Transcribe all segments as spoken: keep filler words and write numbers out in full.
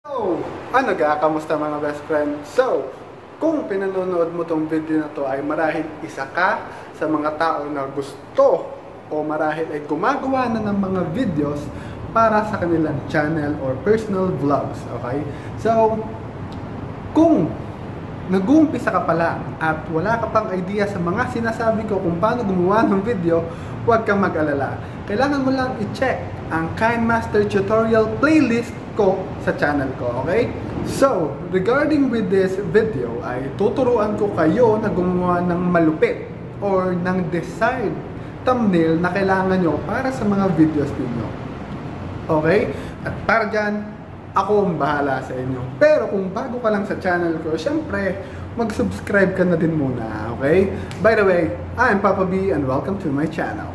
So, ano ga? Kamusta mga best friend? So, kung pinanonood mo tong video na to ay marahil isa ka sa mga tao na gusto o marahil ay gumagawa na ng mga videos para sa kanilang channel or personal vlogs, okay? So, kung nag-uumpisa ka pala at wala ka pang idea sa mga sinasabi ko kung paano gumawa ng video, huwag kang mag-alala. Kailangan mo lang i-check ang KineMaster tutorial playlist ko sa channel ko, okay? So, regarding with this video, ay tuturuan ko kayo na gumawa ng malupit or ng desired thumbnail na kailangan nyo para sa mga videos ninyo. Okay? At para dyan, ako ang bahala sa inyo. Pero kung bago ka lang sa channel ko, syempre, mag-subscribe ka na din muna, okay? By the way, I'm Papa B and welcome to my channel.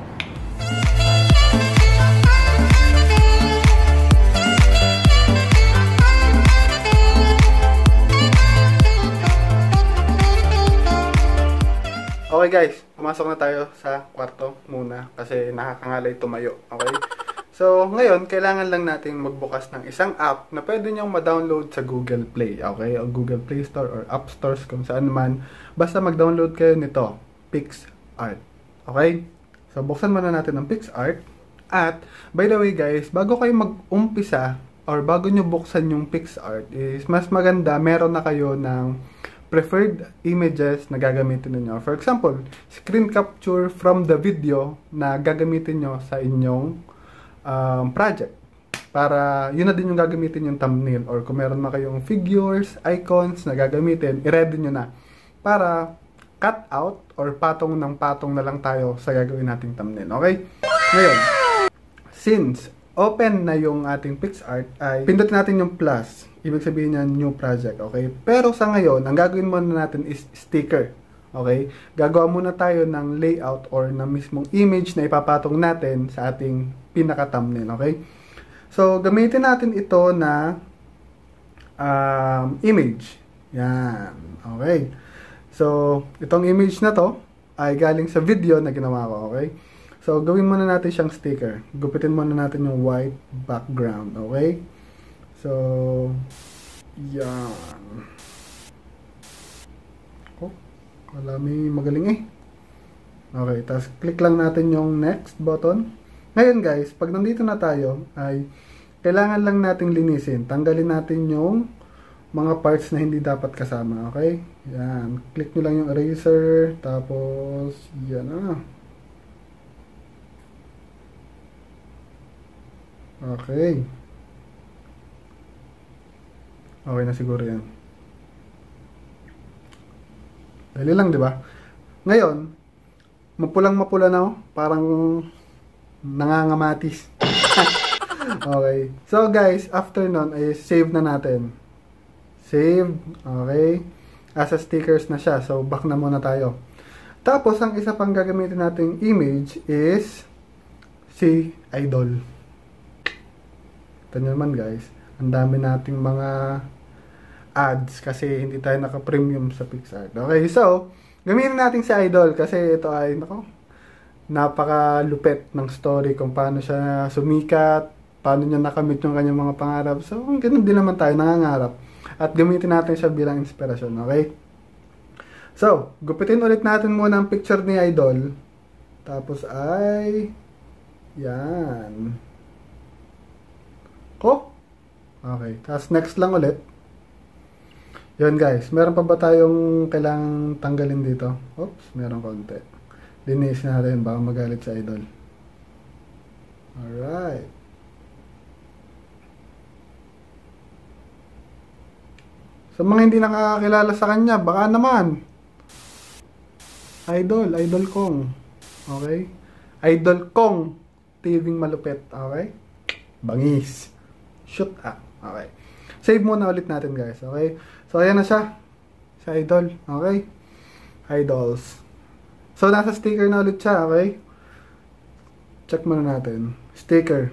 Okay guys, pumasok na tayo sa kwarto muna kasi nakakangalay tumayo, okay? So, ngayon, kailangan lang natin magbukas ng isang app na pwede nyong ma-download sa Google Play, okay? O Google Play Store or App Stores kung saan man. Basta mag-download kayo nito, PicsArt, okay? So, buksan muna natin ang PicsArt. At, by the way guys, bago kayo mag-umpisa or bago nyo buksan yung PicsArt, is mas maganda, meron na kayo ng preferred images na gagamitin niyo. For example, screen capture from the video na gagamitin nyo sa inyong um, project. Para yun na din yung gagamitin yung thumbnail. Or kung meron na kayong figures, icons na gagamitin, i-ready nyo na. Para cut out or patong ng patong na lang tayo sa gagawin nating thumbnail. Okay? Ngayon, since open na yung ating PicsArt, ay pindutin natin yung plus. Ibig sabihin niya new project, okay? Pero sa ngayon, ang gagawin muna natin is sticker, okay? Gagawa muna tayo ng layout or ng mismong image na ipapatong natin sa ating pinaka-thumbnail, okay? So, gamitin natin ito na um, image. Yan, okay? So, itong image na to ay galing sa video na ginawa ko, okay? So, gawin muna natin siyang sticker. Gupitin muna natin yung white background, okay? So, yan. Oh, wala may magaling eh. Okay, tapos click lang natin yung next button. Ngayon guys, pag nandito na tayo, ay kailangan lang nating linisin. Tanggalin natin yung mga parts na hindi dapat kasama, okay? Yan, click nyo lang yung eraser, tapos, yan ah. Okay. Okay na siguro yan. Dali lang, di ba? Ngayon, mapulang mapula na, oh. Parang nangangamatis. Okay. So guys, after nun, ay save na natin. Save. Okay. Asa stickers na siya. So, back na muna tayo. Tapos, ang isa pang gagamitin nating image is si Idol. Ito naman guys. Ang dami nating mga ads kasi hindi tayo naka-premium sa PicsArt. Okay, so, gamitin natin si Idol kasi ito ay, nako, napaka-lupet ng story kung paano siya sumikat, paano niya nakamit yung kanyang mga pangarap. So, ganun din naman tayo, nangangarap. At gamitin natin siya bilang inspirasyon, okay? So, gupitin ulit natin muna ang picture ni Idol. Tapos ay, yan. Ko? Okay, tapos next lang ulit. Yun guys, meron pa ba tayong kailangang tanggalin dito? Oops, meron konti. Linis natin, baka magalit sa Idol. Alright. Sa mga hindi nakakakilala sa kanya, baka naman. Idol, Idol Kong. Okay? Idol Kong. T V-ng malupit. Okay? Bangis. Shoot up. Okay. Save muna ulit natin guys. Okay. So, ayan na siya. Sa Idol. Okay. Idols. So, nasa sticker na ulit siya. Okay. Check muna natin. Sticker.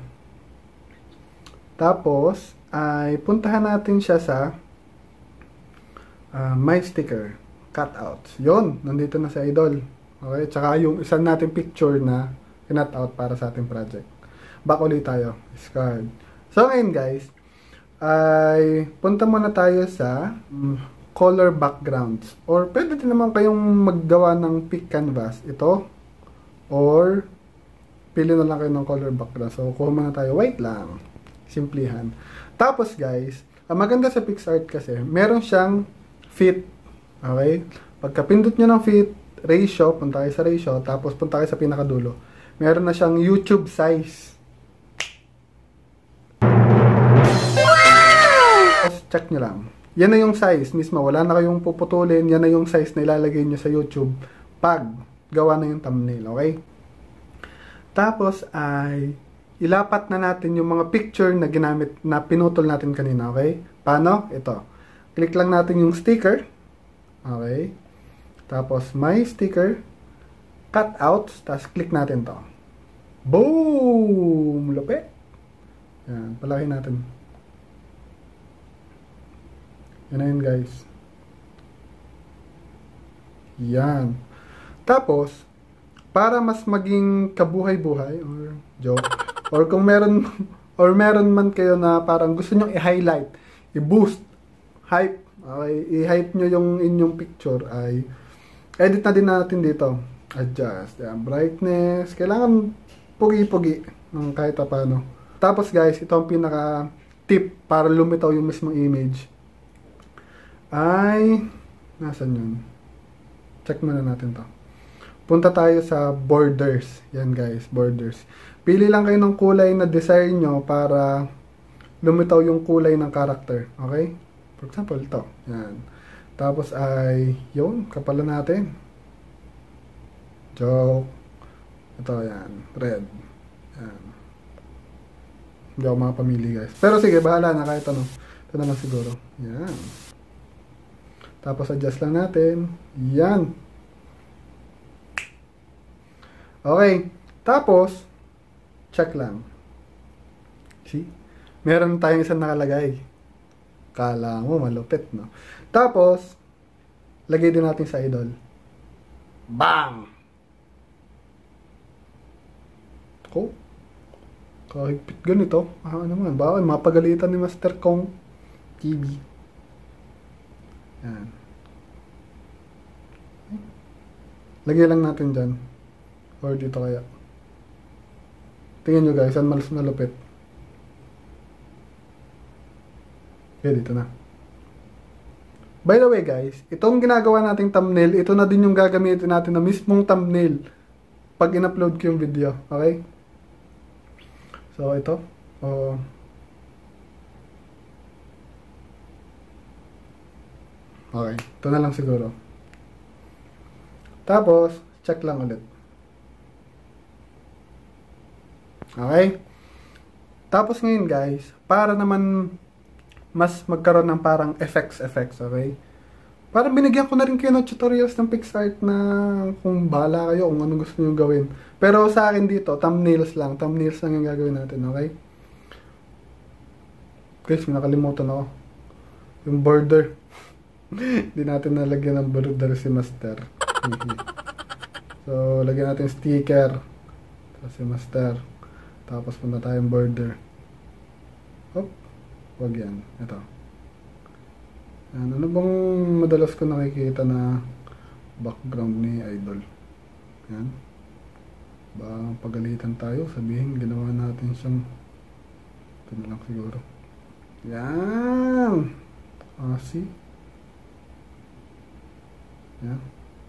Tapos, ay puntahan natin siya sa uh, My Sticker. Cutouts. Yun. Nandito na sa Idol. Okay. Tsaka yung isa natin picture na kinut out para sa ating project. Back ulit tayo. Discard. So, ngayon guys, ay punta muna tayo sa mm, color backgrounds. Or pwede din naman kayong maggawa ng pick canvas. Ito. Or pili na lang kayo ng color background. So, kuha muna tayo. White lang. Simplihan. Tapos guys, ang maganda sa PixArt kasi, meron siyang fit. Okay? Pagka-pindot nyo ng fit, ratio, punta kayo sa ratio, tapos punta kayo sa pinakadulo. Meron na siyang YouTube size. Tapos check nyo lang. Yan na yung size mismo. Wala na kayong puputulin. Yan na yung size na ilalagay nyo sa YouTube pag gawa na yung thumbnail. Okay? Tapos ay ilapat na natin yung mga picture na ginamit, na pinutol natin kanina, okay? Paano? Ito. Click lang natin yung sticker. Okay? Tapos may sticker, cutouts, tapos click natin to. Boom! Lupit! Yan, palaki natin. Yan na yun, guys. Yan. Tapos, para mas maging kabuhay-buhay, or joke, or kung meron, or meron man kayo na parang gusto nyo i-highlight, i-boost, hype, okay, i-hype nyo yung inyong picture, ay edit na din natin dito. Adjust, yan, brightness, kailangan pugi-pugi ng kahit paano. Tapos guys, ito ang pinaka tip para lumitaw yung mismong image. Ay, nasan yun? Check muna natin to. Punta tayo sa borders. Yan guys, borders. Pili lang kayo ng kulay na desire nyo para lumitaw yung kulay ng character. Okay? For example, ito. Yan. Tapos ay, yun, kapalan natin. Joke. Ito, yan. Red. Yan. Hindi ako makapamili guys. Pero sige, bahala na kahit ano. Ito na lang siguro. Yan. Tapos adjust lang natin. Yan. Okay. Tapos, check lang. See? Meron tayong isang nakalagay. Kala mo, malupit, no? Tapos, lagay din natin sa idol. Bang! Ko? Kahigpit ganito. Ah, naman. Bakit? Mapagalitan ni Master Kong T V. Yan. Lagay lang natin dyan. Or dito kaya. Tingnan nyo guys, saan mas malupit. Okay, dito na. By the way guys, itong ginagawa nating thumbnail, ito na din yung gagamitin natin na mismong thumbnail pag in-upload ko yung video. Okay? So, ito. Oh. Okay, ito na lang siguro. Tapos, check lang ulit. Okay? Tapos ngayon guys, para naman mas magkaroon ng parang effects effects, okay? Parang binigyan ko na rin kayo ng tutorials ng PixArt na kung bahala kayo kung ano gusto nyo gawin. Pero sa akin dito, thumbnails lang. Thumbnails lang yung gagawin natin, okay? Guys, may nakalimutan ako. Yung border. Hindi natin nalagyan ng border si Master. So, lagyan natin sticker. Tapos si Master. Tapos punta tayong border. Hop. Wag yan. Ito. Yan. Ano bang madalas ko nakikita na background ni Idol? Yan. Baka pagalitan tayo. Sabihin, ginawa natin siyang ito na lang siguro. Yan. Ah, see? Yan.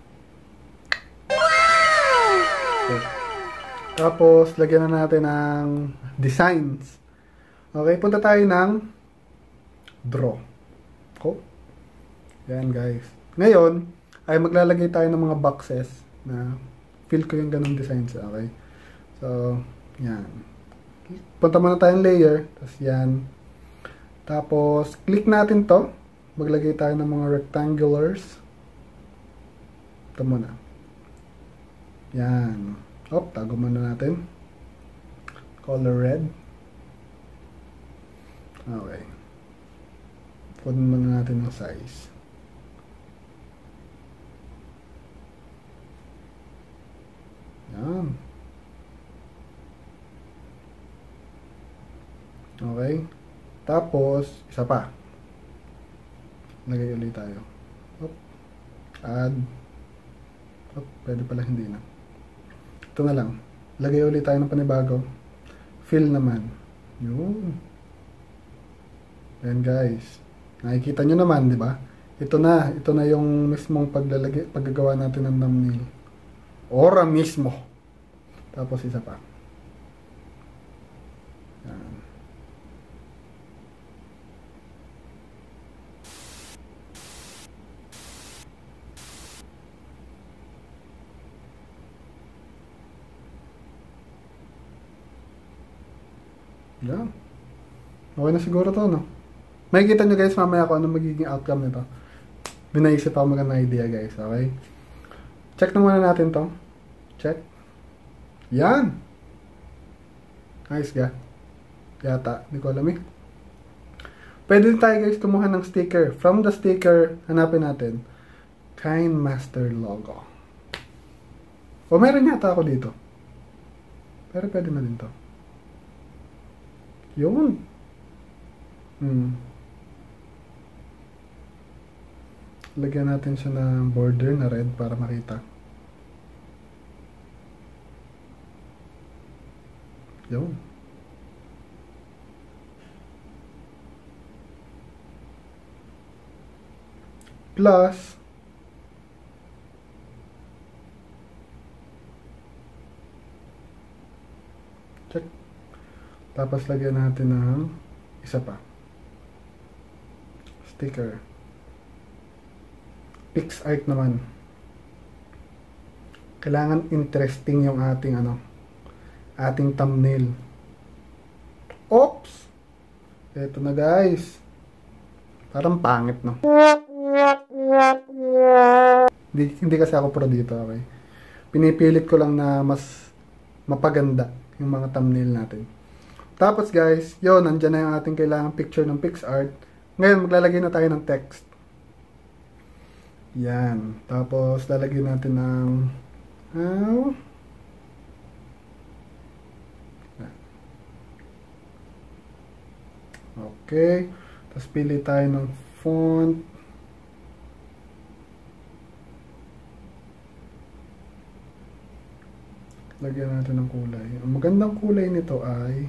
Okay. Tapos, lagyan na natin ng designs. Okay, punta tayo ng draw. Ko. Yan guys. Ngayon, ay maglalagay tayo ng mga boxes na feel ko yung ganong designs. Okay. So, yan. Punta muna tayong layer. Tapos yan. Tapos, click natin to. Maglagay tayo ng mga rectangulars. Ito muna. Yan. Oh, tago muna natin. Color red. Okay. Kunin muna natin ng size. Yan. Okay. Tapos, isa pa. Lagay ulit tayo. Oop. Add. Oop, pwede pala hindi na. Ito na lang. Lagay ulit tayo ng panibago. Fill naman. Yun. Ayan guys. Nakikita nyo naman, di ba? Ito na. Ito na yung mismong paglalagay, paggagawa natin ng thumbnail. Ora mismo. Tapos isa pa. Yan. Yan. Okay na siguro to, no? Makikita nyo guys mamaya kung ano magiging outcome nito. Binaisip ako magandang idea guys, okay? Check na muna natin to. Check. Yan! Nice ga. Yata. Hindi ko alam eh. Pwede din tayo guys kumuha ng sticker. From the sticker, hanapin natin. KineMaster logo. O meron yata ako dito. Pero pwede na din to. Yun. Hmm. Lagyan natin siya ng border na red para makita. Yun. Plus, check. Tapos lagyan natin ng isa pa. Sticker. PixArt naman. Kailangan interesting yung ating ano, ating thumbnail. Oops! Ito na guys. Parang pangit, no? Hindi, hindi kasi ako pro dito, okay? Pinipilit ko lang na mas mapaganda yung mga thumbnail natin. Tapos guys, yun, nandyan na yung ating kailangang picture ng PixArt. Ngayon, maglalagay na tayo ng text. Yan. Tapos, lalagyan natin ng how? Okay. Tapos, pili tayo ng font. Lagyan natin ng kulay. Ang magandang kulay nito ay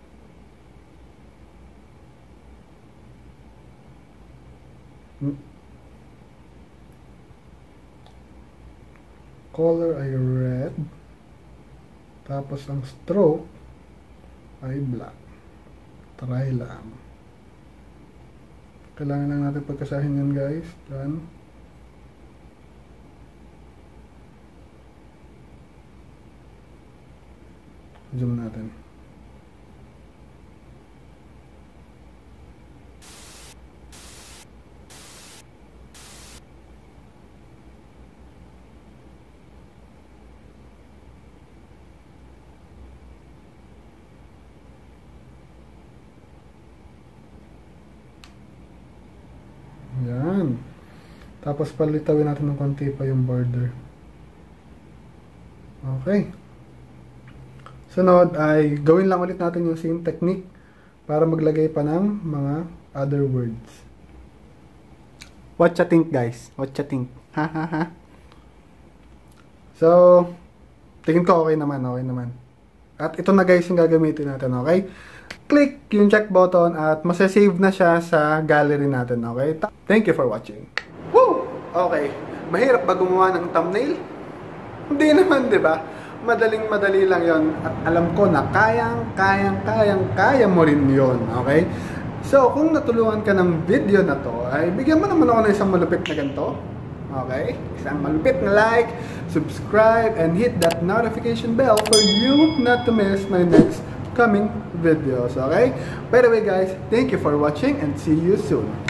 color ay red. Tapos ang stroke ay black. Try lang. Kailangan lang natin pagkasahin yan guys. Yan. Zoom natin. Yan. Tapos palitawin natin ng konti pa yung border. Okay. Sunod ay gawin lang ulit natin yung same technique para maglagay pa ng mga other words. What you think guys? What you think? Ha ha ha. So, tingin ko okay naman, okay naman. At ito na guys yung gagamitin natin, okay? Click yung check button at masasave na siya sa gallery natin, okay? Thank you for watching. Woo! Okay. Mahirap ba gumawa ng thumbnail? Hindi naman, di ba? Madaling madali lang yon at alam ko na kayang, kayang, kayang, kaya mo rin yon, okay? So, kung natulungan ka ng video na to, ay bigyan mo naman ako ng isang malupit na ganito. Okay? Isang malupit na like, subscribe, and hit that notification bell for you not to miss my next coming videos, okay? By the way guys, thank you for watching and see you soon.